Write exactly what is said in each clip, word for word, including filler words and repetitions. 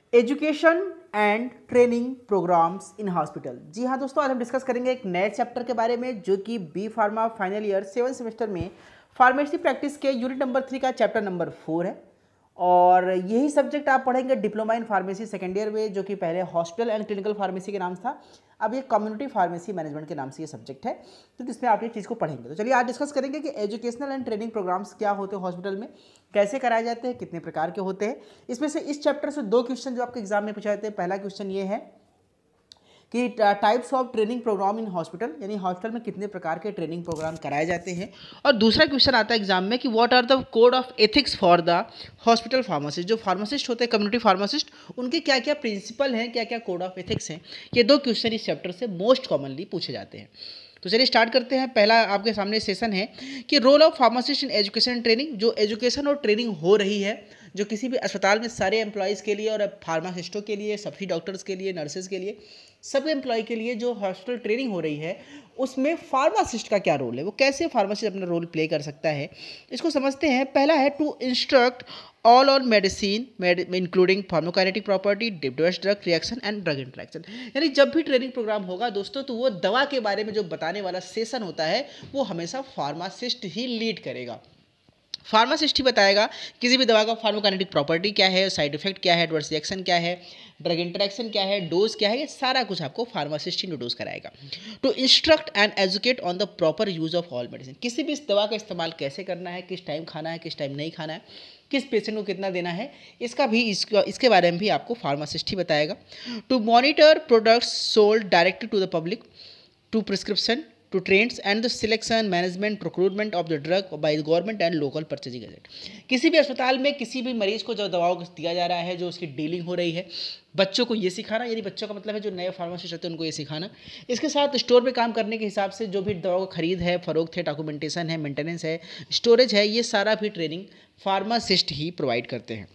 Education and training programmes in hospital. जी हाँ दोस्तों, आज हम डिस्कस करेंगे एक नए चैप्टर के बारे में जो कि B pharma final year seven semester में फार्मेसी प्रैक्टिस के यूनिट नंबर थ्री का चैप्टर नंबर फोर है। और यही सब्जेक्ट आप पढ़ेंगे diploma in pharmacy second year में, जो कि पहले हॉस्पिटल एंड क्लिनिकल फार्मेसी के नाम था, अब ये कम्युनिटी फार्मेसी मैनेजमेंट के नाम से ये सब्जेक्ट है। तो इसमें आप ये चीज़ को पढ़ेंगे। तो चलिए आज डिस्कस करेंगे कि एजुकेशनल एंड ट्रेनिंग प्रोग्राम्स क्या होते हैं हॉस्पिटल में, कैसे कराए जाते हैं, कितने प्रकार के होते हैं। इसमें से इस चैप्टर से दो क्वेश्चन जो आपके एग्जाम में पूछे जाते हैं। पहला क्वेश्चन ये है कि types of training programme in hospital, यानी हॉस्पिटल में कितने प्रकार के ट्रेनिंग प्रोग्राम कराए जाते हैं। और दूसरा क्वेश्चन आता है एग्जाम में कि what are the code of ethics for the hospital pharmacist. जो फार्मासिस्ट होते हैं कम्युनिटी फार्मासिस्ट, उनके क्या क्या प्रिंसिपल हैं, क्या क्या कोड ऑफ एथिक्स हैं। ये दो क्वेश्चन इस चैप्टर से मोस्ट कॉमनली पूछे जाते हैं। तो चलिए स्टार्ट करते हैं। पहला आपके सामने सेशन है कि role of pharmacist in education and training. जो एजुकेशन और ट्रेनिंग हो रही है, जो किसी भी अस्पताल में सारे एम्प्लॉयज़ के लिए और फार्मासिस्टों के लिए, सभी डॉक्टर्स के लिए, नर्सेज के लिए, सब एम्प्लॉय के लिए जो हॉस्पिटल ट्रेनिंग हो रही है, उसमें फार्मासिस्ट का क्या रोल है, वो कैसे फार्मासिस्ट अपना रोल प्ले कर सकता है, इसको समझते हैं। पहला है to instruct all on medicine including pharmacokinetic property, depress drug reaction and drug interaction. यानी जब भी ट्रेनिंग प्रोग्राम होगा दोस्तों, तो वो दवा के बारे में जो बताने वाला सेशन होता है, वो हमेशा फार्मासिस्ट ही लीड करेगा। फार्मासिस्ट ही बताएगा किसी भी दवा का फार्माकोकाइनेटिक प्रॉपर्टी क्या है, साइड इफेक्ट क्या है, एडवर्स रिएक्शन क्या है, ड्रग इंटरेक्शन क्या है, डोज क्या है, ये सारा कुछ आपको फार्मासिस्ट ही इंट्रोड्यूस कराएगा। To instruct and educate on the proper use of all medicine. किसी भी इस दवा का इस्तेमाल कैसे करना है, किस टाइम खाना है, किस टाइम नहीं खाना है, किस पेशेंट को कितना देना है, इसका भी इसका इसके बारे में भी आपको फार्मासिस्ट ही बताएगा। To monitor products sold directly to the public, to prescription, to trends and the selection, management, procurement of the drug by the government and local purchasing agent. किसी भी अस्पताल में किसी भी मरीज को जो दवाओं को दिया जा रहा है, जो उसकी डीलिंग हो रही है, बच्चों को ये सिखाना, यानी बच्चों का मतलब है जो नए फार्मासिस्ट रहते हैं उनको ये सिखाना। इसके साथ स्टोर में काम करने के हिसाब से जो भी दवाओं का खरीद है, फरोख्त है, डॉक्यूमेंटेशन है, मेंटेनेंस है, स्टोरेज है, ये सारा भी ट्रेनिंग फार्मासिस्ट ही प्रोवाइड करते हैं।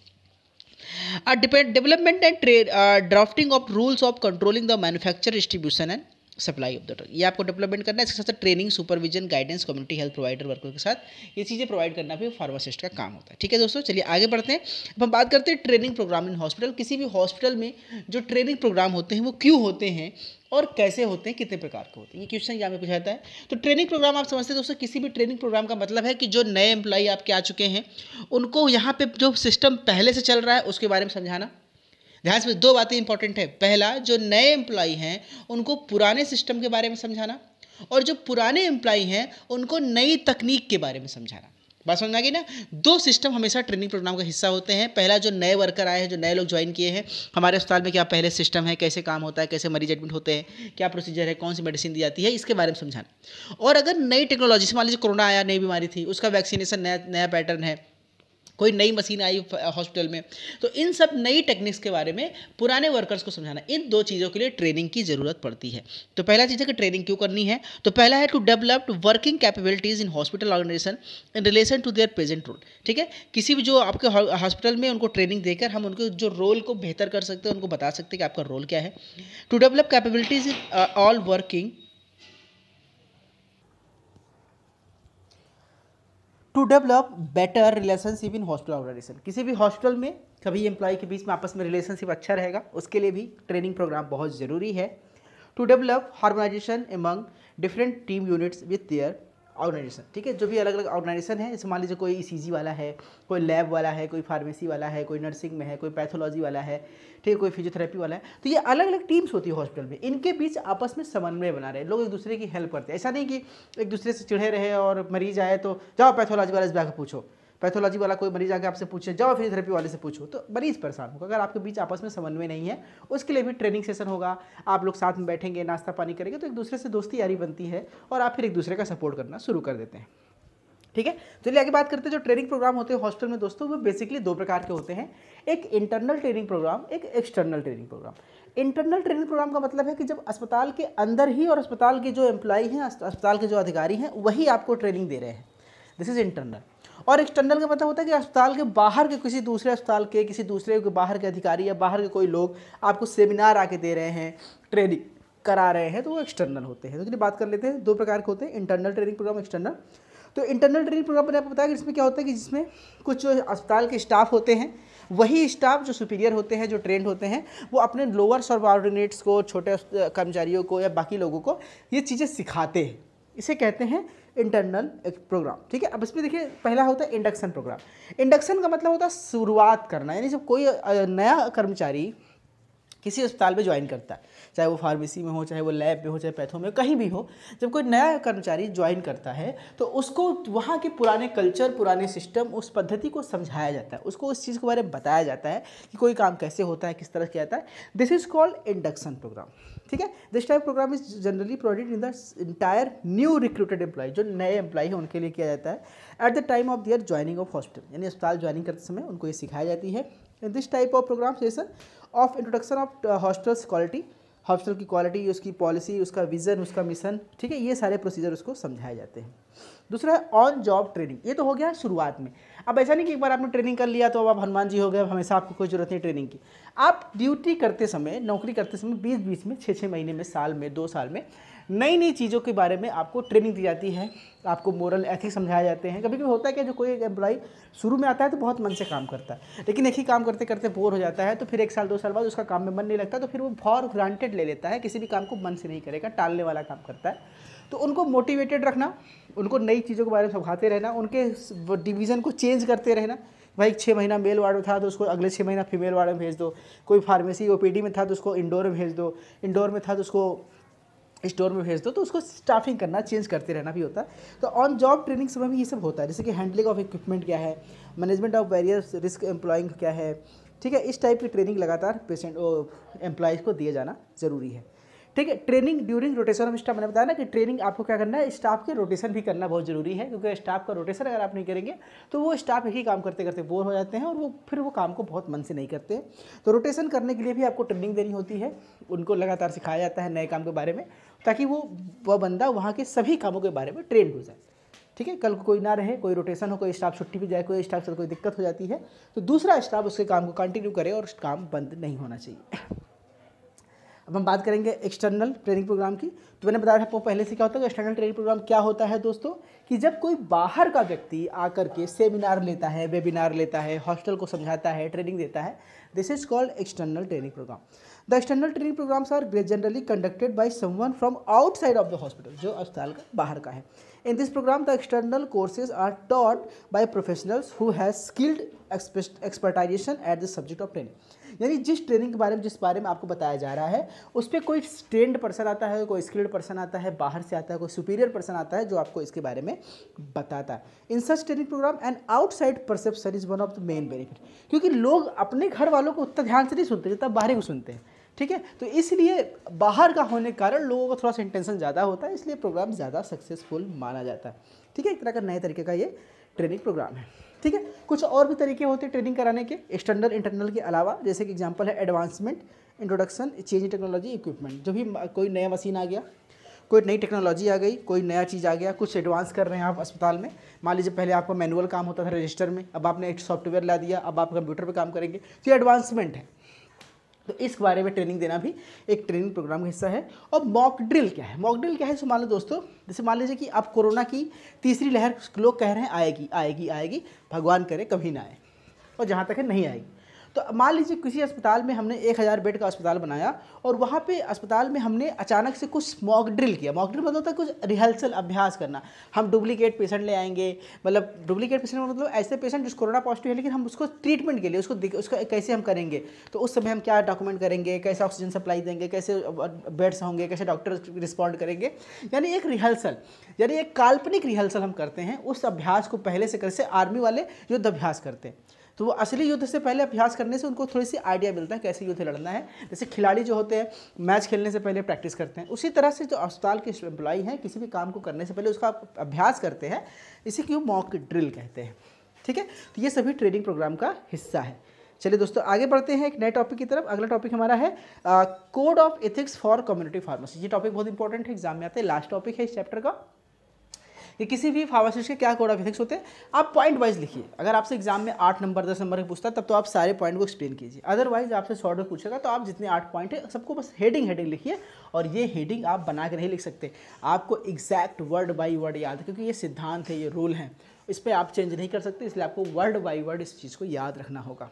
Development and drafting of rules of controlling the manufacture, distribution and supply of the drug, ये आपको डेवलपमेंट करना है। इसके साथ training, supervision, guidance, community health provider worker के साथ ये चीज़ें प्रोवाइड करना भी फार्मासिस्ट का काम होता है। ठीक है दोस्तों, चलिए आगे बढ़ते हैं। अब हम बात करते हैं ट्रेनिंग प्रोग्राम इन हॉस्पिटल। किसी भी हॉस्पिटल में जो ट्रेनिंग प्रोग्राम होते हैं वो क्यों होते हैं और कैसे होते हैं, कितने प्रकार के होते हैं, ये क्वेश्चन यहाँ में पूछा जाता है। तो ट्रेनिंग प्रोग्राम आप समझते हैं दोस्तों, किसी भी ट्रेनिंग प्रोग्राम का मतलब है कि जो नए एम्प्लॉई आपके आ चुके हैं, उनको यहाँ पे जो सिस्टम पहले से चल रहा है उसके बारे में समझाना। ध्यान से दो बातें इंपॉर्टेंट है। पहला, जो नए एम्प्लॉई हैं उनको पुराने सिस्टम के बारे में समझाना, और जो पुराने एम्प्लॉई हैं उनको नई तकनीक के बारे में समझाना। बात समझ में आ गई ना। दो सिस्टम हमेशा ट्रेनिंग प्रोग्राम का हिस्सा होते हैं। पहला, जो नए वर्कर आए हैं, जो नए लोग ज्वाइन किए हैं हमारे अस्पताल में, क्या पहले सिस्टम है, कैसे काम होता है, कैसे मरीज एडमिट होते हैं, क्या प्रोसीजर है, कौन सी मेडिसिन दी जाती है, इसके बारे में समझाना। और अगर नई टेक्नोलॉजी से, मान लीजिए कोरोना आया, नई बीमारी थी, उसका वैक्सीनेशन नया नया पैटर्न है, कोई नई मशीन आई हॉस्पिटल में, तो इन सब नई टेक्निक्स के बारे में पुराने वर्कर्स को समझाना। इन दो चीज़ों के लिए ट्रेनिंग की ज़रूरत पड़ती है। तो पहला चीज़ है कि ट्रेनिंग क्यों करनी है। तो पहला है to develop working capabilities in hospital organisation in relation to their present role. ठीक है, किसी भी जो आपके हॉस्पिटल में उनको ट्रेनिंग देकर हम उनको जो रोल को बेहतर कर सकते हैं, उनको बता सकते हैं कि आपका रोल क्या है। To develop capabilities in all working to develop better relationship in hospital organisation. किसी भी हॉस्पिटल में सभी एम्प्लॉय के बीच में आपस में रिलेशनशिप अच्छा रहेगा, उसके लिए भी ट्रेनिंग प्रोग्राम बहुत ज़रूरी है। To develop harmonisation among different team units with their organisation. ठीक है, जो भी अलग अलग ऑर्गेनाइजेशन है, जैसे मान लीजिए कोई ईसीजी वाला है, कोई लैब वाला है, कोई फार्मेसी वाला है, कोई नर्सिंग में है, कोई पैथोलॉजी वाला है, ठीक है, कोई फिजियोथेरेपी वाला है, तो ये अलग अलग टीम्स होती है हॉस्पिटल में। इनके बीच आपस में समन्वय बना रहे, लोग एक दूसरे की हेल्प करते हैं। ऐसा नहीं कि एक दूसरे से चिढ़े रहे और मरीज आए तो जाओ पैथोलॉजी वाले से जाकर पूछो, पैथोलॉजी वाला कोई मरीज आके आपसे पूछे जाओ फिजियोथेरेपी वाले से पूछो, तो मरीज परेशान होगा। अगर आपके बीच आपस में समन्वय नहीं है, उसके लिए भी ट्रेनिंग सेशन होगा। आप लोग साथ में बैठेंगे, नाश्ता पानी करेंगे, तो एक दूसरे से दोस्ती यारी बनती है और आप फिर एक दूसरे का सपोर्ट करना शुरू कर देते हैं। ठीक है, चलिए आगे बात करते हैं। जो ट्रेनिंग प्रोग्राम होते हैं हॉस्पिटल में दोस्तों, वो बेसिकली दो प्रकार के होते हैं। एक इंटरनल ट्रेनिंग प्रोग्राम, एक external training programme. Internal training programme का मतलब है कि जब अस्पताल के अंदर ही और अस्पताल के जो एम्प्लॉई हैं, अस्पताल के जो अधिकारी हैं, वही आपको ट्रेनिंग दे रहे हैं, दिस इज इंटरनल। और एक्सटर्नल का मतलब होता है कि अस्पताल के बाहर के किसी दूसरे अस्पताल के, किसी दूसरे के बाहर के अधिकारी या बाहर के कोई लोग आपको सेमिनार आके दे रहे हैं, ट्रेनिंग करा रहे हैं, तो वो एक्सटर्नल होते हैं। तो चलिए बात कर लेते हैं, दो प्रकार के होते हैं, इंटरनल ट्रेनिंग प्रोग्राम, एक्सटर्नल। तो इंटरनल ट्रेनिंग प्रोग्राम मैंने आपको बताया कि इसमें क्या होता है कि जिसमें कुछ जो अस्पताल के स्टाफ होते हैं वही स्टाफ जो सुपीरियर होते हैं, जो ट्रेंड होते हैं, वो अपने लोअर सबऑर्डिनेट्स को, छोटे कर्मचारियों को या बाकी लोगों को ये चीज़ें सिखाते हैं। इसे कहते हैं इंटरनल प्रोग्राम। ठीक है, अब इसमें देखिए पहला होता है इंडक्शन प्रोग्राम। इंडक्शन का मतलब होता है शुरुआत करना, यानी जब कोई नया कर्मचारी किसी अस्पताल में ज्वाइन करता है, चाहे वो फार्मेसी में हो, चाहे वो लैब में हो, चाहे पैथो में, कहीं भी हो, जब कोई नया कर्मचारी ज्वाइन करता है तो उसको वहाँ के पुराने कल्चर, पुराने सिस्टम, उस पद्धति को समझाया जाता है, उसको उस चीज़ के बारे में बताया जाता है कि कोई काम कैसे होता है, किस तरह किया जाता है। This is called induction program. ठीक है, this type program is generally provided in the entire new recruited employ, जो नए एम्प्लॉय हैं उनके लिए किया जाता है at the time of their joining of hospital, यानी अस्पताल ज्वाइनिंग करते समय उनको ये सिखाई जाती है। In this type of program session of introduction of hospitals quality, hospital की क्वालिटी, उसकी पॉलिसी, उसका विजन, उसका मिशन, ठीक है, ये सारे प्रोसीजर उसको समझाए जाते हैं। दूसरा है ऑन जॉब ट्रेनिंग। ये तो हो गया शुरुआत में। अब ऐसा नहीं कि एक बार आपने ट्रेनिंग कर लिया तो अब आप हनुमान जी हो गए, हमेशा आपको कोई जरूरत नहीं ट्रेनिंग की। आप ड्यूटी करते समय, नौकरी करते समय बीच बीच में, छः छः महीने में, साल में, दो साल में नई नई चीज़ों के बारे में आपको ट्रेनिंग दी जाती है, आपको मोरल एथिक्स समझाए जाते हैं। कभी कभी होता है कि जो कोई एक एम्प्लॉय शुरू में आता है तो बहुत मन से काम करता है, लेकिन एक ही काम करते करते बोर हो जाता है, तो फिर एक साल दो साल बाद उसका काम में मन नहीं लगता, तो फिर वो फॉर ग्रांटेड ले लेता है, किसी भी काम को मन से नहीं करेगा, टालने वाला काम करता है। तो उनको मोटिवेटेड रखना, उनको नई चीज़ों के बारे में समझाते रहना, उनके डिवीज़न को चेंज करते रहना। भाई छः महीना मेल वार्ड में था तो उसको अगले छः महीना फीमेल वार्ड में भेज दो, कोई फार्मेसी ओपीडी में था तो उसको इंडोर में भेज दो, इंडोर में था तो उसको स्टोर में भेज दो, तो उसको स्टाफिंग करना, चेंज करते रहना भी होता है। तो ऑन जॉब ट्रेनिंग समय भी ये सब होता है, जैसे कि हैंडलिंग ऑफ इक्विपमेंट क्या है, management of various risk employing क्या है। ठीक है, इस टाइप की ट्रेनिंग लगातार पेशेंट एम्प्लॉयज़ को दिए जाना ज़रूरी है। ठीक है, training during rotation of staff, मैंने बताया ना कि ट्रेनिंग आपको क्या करना है, स्टाफ के रोटेशन भी करना बहुत ज़रूरी है, क्योंकि स्टाफ का रोटेशन अगर आप नहीं करेंगे तो वो स्टाफ एक ही काम करते करते बोर हो जाते हैं और वो फिर वो काम को बहुत मन से नहीं करते। तो रोटेशन करने के लिए भी आपको ट्रेनिंग देनी होती है, उनको लगातार सिखाया जाता है नए काम के बारे में, ताकि वो वह बंदा वहाँ के सभी कामों के बारे में ट्रेंड हो जाए। ठीक है, कल को कोई ना रहे, कोई रोटेशन हो, कोई स्टाफ छुट्टी भी जाए, कोई स्टाफ से कोई दिक्कत हो जाती है तो दूसरा स्टाफ उसके काम को कंटिन्यू करे और काम बंद नहीं होना चाहिए। अब हम बात करेंगे एक्सटर्नल ट्रेनिंग प्रोग्राम की। तो मैंने बताया था आपको पहले से क्या होता है। एक्सटर्नल ट्रेनिंग प्रोग्राम क्या होता है दोस्तों, कि जब कोई बाहर का व्यक्ति आकर के सेमिनार लेता है, वेबिनार लेता है, हॉस्पिटल को समझाता है, ट्रेनिंग देता है, this is called external training program. The external training programs are generally conducted by someone from outside of the hospital, जो अस्पताल का बाहर का है। In this program the external courses are taught by professionals who has skilled expertisation at the subject of training. यानी जिस training के बारे में, जिस बारे में आपको बताया जा रहा है, उस पर कोई ट्रेंड पर्सन आता है, कोई स्किल्ड पर्सन आता है, बाहर से आता है, कोई सुपीरियर पर्सन आता है जो आपको इसके बारे में बताता है। In such training program and outside perception is one of the main benefit, क्योंकि लोग अपने घर वालों को उतना ध्यान से नहीं सुनते जितना बाहर को सुनते हैं। ठीक है, तो इसलिए बाहर का होने के कारण लोगों को थोड़ा सा इंटेंशन ज़्यादा होता है, इसलिए प्रोग्राम ज़्यादा सक्सेसफुल माना जाता है। ठीक है, एक तरह का नए तरीके का ये ट्रेनिंग प्रोग्राम है। ठीक है, कुछ और भी तरीके होते हैं ट्रेनिंग कराने के एक्सटर्नल इंटरनल के अलावा, जैसे कि एग्जांपल है advancement, introduction, change in technology, equipment. जो भी कोई नया मशीन आ गया, कोई नई टेक्नोलॉजी आ गई, कोई नया चीज़ आ गया, कुछ एडवांस कर रहे हैं आप अस्पताल में। मान लीजिए पहले आपका मैनुअल काम होता था रजिस्टर में, अब आपने एक सॉफ्टवेयर ला दिया, अब आप कंप्यूटर पर काम करेंगे, तो ये एडवांसमेंट है। तो इस बारे में ट्रेनिंग देना भी एक ट्रेनिंग प्रोग्राम का हिस्सा है। और मॉक ड्रिल क्या है? मॉक ड्रिल क्या है, सो मान लो दोस्तों, जैसे मान लीजिए कि आप कोरोना की तीसरी लहर लोग कह रहे हैं आएगी आएगी आएगी, भगवान करे कभी ना आए, और जहाँ तक है नहीं आएगी। तो मान लीजिए किसी अस्पताल में हमने एक हज़ार बेड का अस्पताल बनाया और वहाँ पे अस्पताल में हमने अचानक से कुछ मॉक ड्रिल किया। मॉक ड्रिल मतलब होता है कुछ रिहर्सल, अभ्यास करना। हम डुप्लीकेट पेशेंट ले आएंगे, मतलब डुप्लीकेट पेशेंट मतलब ऐसे पेशेंट जो कोरोना पॉजिटिव है लेकिन हम उसको ट्रीटमेंट के लिए उसको उसका कैसे हम करेंगे, तो उस समय हम क्या डॉक्यूमेंट करेंगे, कैसे ऑक्सीजन सप्लाई देंगे, कैसे बेड्स होंगे, कैसे डॉक्टर रिस्पॉन्ड करेंगे, यानी एक रिहर्सल, यानी एक काल्पनिक रिहर्सल हम करते हैं। उस अभ्यास को पहले से कैसे आर्मी वाले युद्ध अभ्यास करते हैं, तो वो असली युद्ध से पहले अभ्यास करने से उनको थोड़ी सी आइडिया मिलता है कैसे युद्ध लड़ना है। जैसे खिलाड़ी जो होते हैं मैच खेलने से पहले प्रैक्टिस करते हैं, उसी तरह से जो अस्पताल के एम्प्लॉई हैं किसी भी काम को करने से पहले उसका अभ्यास करते हैं, इसी को मॉक ड्रिल कहते हैं। ठीक है, तो ये सभी ट्रेनिंग प्रोग्राम का हिस्सा है। चलिए दोस्तों आगे बढ़ते हैं एक नए टॉपिक की तरफ। अगला टॉपिक हमारा है code of ethics for community pharmacy. ये टॉपिक बहुत इंपॉर्टेंट है, एग्जाम में आता है, लास्ट टॉपिक है इस चैप्टर का। कि किसी भी फार्मासिस्ट के क्या कोड ऑफ एथिक्स होते हैं, आप पॉइंट वाइज लिखिए। अगर आपसे एग्जाम में आठ नंबर दस नंबर का पूछता है तब तो आप सारे पॉइंट को एक्सप्लेन कीजिए, अदरवाइज आपसे शॉर्ट में पूछेगा तो आप जितने आठ पॉइंट है सबको बस हेडिंग हेडिंग लिखिए। और ये हेडिंग आप बना के नहीं लिख सकते, आपको एग्जैक्ट वर्ड बाई वर्ड याद है, क्योंकि ये सिद्धांत है, ये रूल हैं, इस पर आप चेंज नहीं कर सकते, इसलिए आपको वर्ड बाई वर्ड इस चीज़ को याद रखना होगा।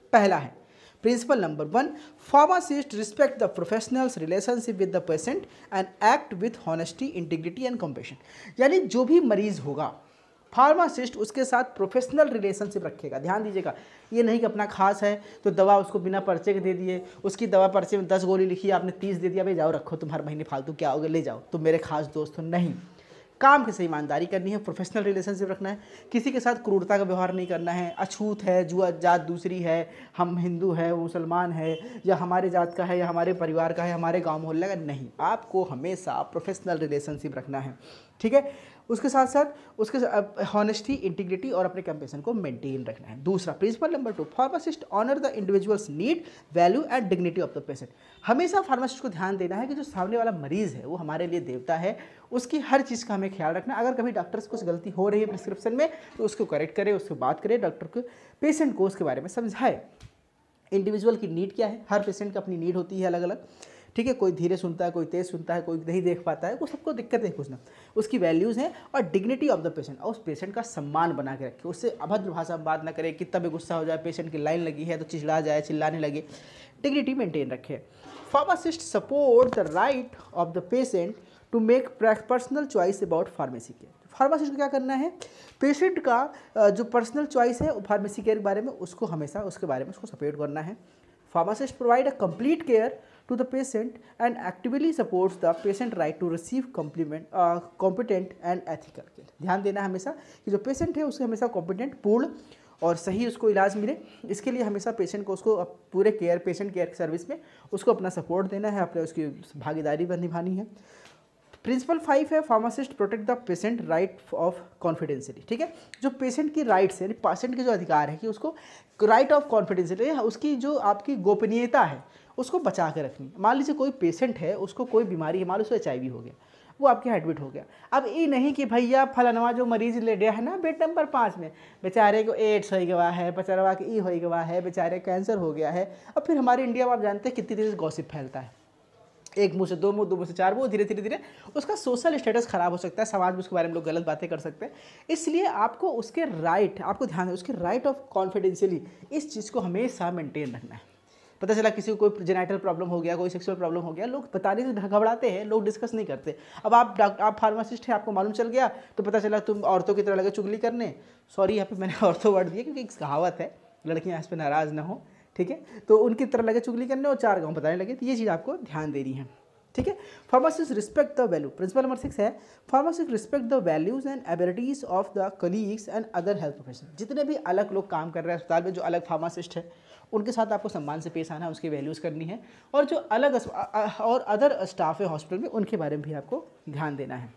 पहला है principle number one, pharmacist respect the professionals relationship with the patient and act with honesty, integrity and compassion. यानी जो भी मरीज होगा फार्मासिस्ट उसके साथ प्रोफेशनल रिलेशनशिप रखेगा। ध्यान दीजिएगा, ये नहीं कि अपना खास है तो दवा उसको बिना पर्चे के दे दिए, उसकी दवा पर्चे में दस गोली लिखी आपने तीस दे दिया, भाई जाओ रखो तुम हर महीने फालतू क्या होगा ले जाओ तुम मेरे खास दोस्त हो। नहीं, काम की सही ईमानदारी करनी है, प्रोफेशनल रिलेशनशिप रखना है, किसी के साथ क्रूरता का व्यवहार नहीं करना है, अछूत है, जुआ जात दूसरी है, हम हिंदू है वो मुसलमान है, या हमारे जात का है या हमारे परिवार का है, हमारे गांव मोहल्ले का, नहीं, आपको हमेशा प्रोफेशनल रिलेशनशिप रखना है। ठीक है, उसके साथ साथ उसके हॉनेस्टी, इंटीग्रिटी और अपने कंपैशन को मेंटेन रखना है। दूसरा principle number two, pharmacist honour the individuals need, value and dignity of the patient. हमेशा फार्मासिस्ट को ध्यान देना है कि जो सामने वाला मरीज है वो हमारे लिए देवता है, उसकी हर चीज़ का हमें ख्याल रखना। अगर कभी डॉक्टर से कुछ गलती हो रही है प्रिस्क्रिप्शन में तो उसको करेक्ट करे, उससे बात करे, डॉक्टर को पेशेंट को उसके बारे में समझाए। इंडिविजुअल की नीड क्या है, हर पेशेंट की अपनी नीड होती है अलग अलग। ठीक है, कोई धीरे सुनता है, कोई तेज़ सुनता है, कोई नहीं देख पाता है, वो सबको दिक्कत है कुछ ना, उसकी वैल्यूज़ हैं। और डिग्निटी ऑफ द पेशेंट, और उस पेशेंट का सम्मान बना के रखे, उससे अभद्र भाषा में बात ना करे, कितना भी गुस्सा हो जाए, पेशेंट की लाइन लगी है तो चिल्ला जाए, चिल्लाने लगे, डिग्निटी मेंटेन रखे। Pharmacist support the right of the patient to make personal choice about pharmacy care. Pharmacist को क्या करना है, पेशेंट का जो पर्सनल चॉइस है फार्मेसी केयर के बारे में, उसको हमेशा उसके बारे में उसको सपोर्ट करना है। Pharmacist provide a complete care to the patient and actively supports the patient right to receive compliment uh, competent and ethical care। ध्यान देना हमेशा कि जो पेशेंट है उसे हमेशा कॉम्पिटेंट, पूर्ण और सही उसको इलाज मिले, इसके लिए हमेशा पेशेंट को उसको पूरे केयर पेशेंट केयर सर्विस में उसको अपना सपोर्ट देना है, अपने उसकी भागीदारी पर निभानी है। प्रिंसिपल फाइव है pharmacist protect the patient right of confidentiality. ठीक है, जो पेशेंट की राइट्स है, पेशेंट के जो अधिकार है कि उसको राइट ऑफ कॉन्फिडेंशियलिटी, उसकी जो आपकी गोपनीयता है उसको बचा के रखनी। मान लीजिए कोई पेशेंट है, उसको कोई बीमारी है, मान लो उसको एच आई वी हो गया, वो आपके एडमिट हो गया, अब ये नहीं कि भैया फलानवा जो मरीज ले गया है ना बेड नंबर पाँच में, बेचारे को एड्स हो गया है, बेचारा के ई हो गया है, बेचारे कैंसर हो गया है। अब फिर हमारे इंडिया में आप जानते हैं कितनी तेज़ गॉसिप फैलता है, एक मुंह से दो मुंह, दो मुंह से चार मुंह, धीरे धीरे धीरे उसका सोशल स्टेटस खराब हो सकता है, समाज में उसके बारे में लोग गलत बातें कर सकते हैं। इसलिए आपको उसके राइट, आपको ध्यान है उसके राइट ऑफ कॉन्फिडेंशियली इस चीज़ को हमेशा मेंटेन रखना है। पता चला किसी को कोई जेनाइटल प्रॉब्लम हो गया, कोई सेक्सुअल प्रॉब्लम हो गया, लोग बताने से घबराते हैं, लोग डिस्कस नहीं करते। अब आप डॉक्टर आप फार्मासिस्ट हैं, आपको मालूम चल गया तो पता चला तुम औरतों की तरह लगे चुगली करने, सॉरी यहाँ पे मैंने औरतों वर्ड दिया क्योंकि एक कहावत है, लड़कियाँ इस पर नाराज़ ना हो, ठीक है, तो उनकी तरह लगे चुगली करने और चार गाँव बताने लगे, तो ये चीज़ आपको ध्यान देनी है। ठीक है, pharmacist respect the value. Principle number six है pharmacist respect the values and abilities of the colleagues and other health professional. जितने भी अलग लोग काम कर रहे हैं अस्पताल में, जो अलग फार्मासिस्ट है उनके साथ आपको सम्मान से पेश आना है, उसकी वैल्यूज़ करनी है, और जो अलग और अदर स्टाफ है हॉस्पिटल में उनके बारे में भी आपको ध्यान देना है।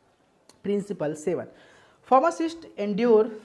Principle seven, pharmacist endure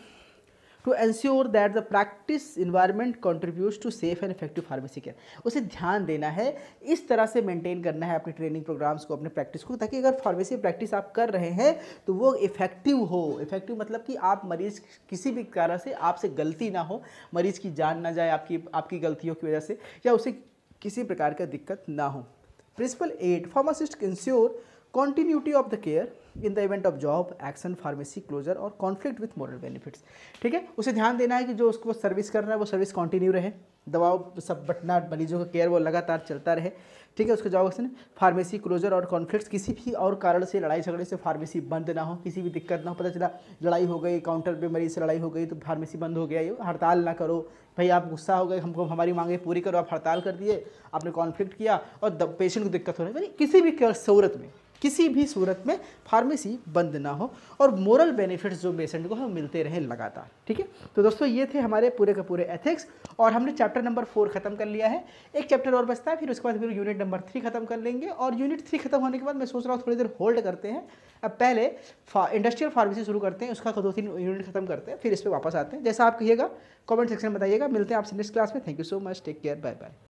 to ensure that the practice environment contributes to safe and effective pharmacy care. उसे ध्यान देना है, इस तरह से मेंटेन करना है अपने ट्रेनिंग प्रोग्राम्स को, अपने प्रैक्टिस को, ताकि अगर फार्मेसी प्रैक्टिस आप कर रहे हैं तो वो इफेक्टिव हो। इफेक्टिव मतलब कि आप मरीज किसी भी कारण से आपसे गलती ना हो, मरीज की जान ना जाए आपकी आपकी गलतियों की वजह से, या उसे किसी प्रकार का दिक्कत ना हो। Principle eight, pharmacist ensure continuity of the care in the event of job, action, pharmacy closure और conflict with moral benefits। ठीक है, उसे ध्यान देना है कि जो उसको सर्विस कर रहा है वो सर्विस कंटिन्यू रहे, दवाओं सब बटना मरीजों का केयर वो लगातार चलता रहे। ठीक है, उसका जॉब एक्शन, फार्मेसी क्लोजर और कॉन्फ्लिक्ट्स, किसी भी और कारण से लड़ाई झगड़े से फार्मेसी बंद ना हो, किसी भी दिक्कत ना हो, पता चला लड़ाई हो गई, काउंटर पे मरीज से लड़ाई हो गई तो फार्मेसी बंद हो गया, ये हड़ताल ना करो। भाई आप गुस्सा हो गए, हमको हमारी मांगे पूरी करो, आप हड़ताल कर दिए, आपने कॉन्फ्लिक्ट किया और पेशेंट को दिक्कत हो रही है, किसी भी सूरत में किसी भी सूरत में फार्मेसी बंद ना हो और मोरल बेनिफिट्स जो पेशेंट को हम मिलते रहे लगातार। ठीक है, तो दोस्तों ये थे हमारे पूरे के पूरे एथिक्स, और हमने चैप्टर नंबर फोर खत्म कर लिया है, एक चैप्टर और बचता है, फिर उसके बाद फिर यूनिट नंबर थ्री खत्म कर लेंगे। और यूनिट थ्री खत्म होने के बाद मैं सोच रहा हूँ थोड़ी देर होल्ड करते हैं, अब पहले इंडस्ट्रियल फार्मेसी शुरू करते हैं, उसका दो तीन यूनिट खत्म करते हैं, फिर इस पर वापस आते हैं। जैसा आप कहिएगा कॉमेंट सेक्शन में बताइएगा। मिलते हैं आपसे नेक्स्ट क्लास में। Thank you so much, take care, bye bye.